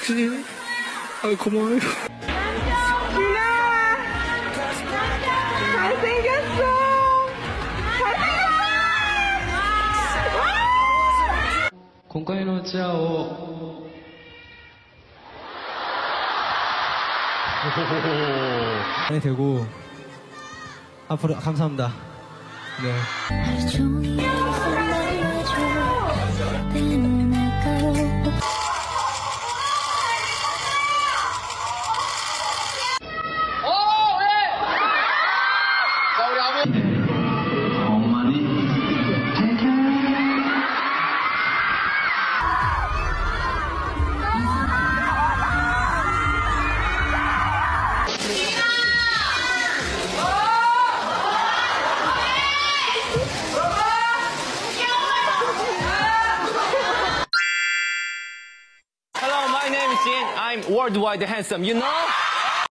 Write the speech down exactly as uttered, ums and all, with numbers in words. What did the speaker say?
덕진이, 아 고마워요. 준아, 잘생겼어. 잘생겼어. 今回のチアを 많이 되고 앞으로 감사합니다. 네. 하루 종일 말려줘 때는 아까워 Hello, my name is Jin. I'm worldwide handsome, you know?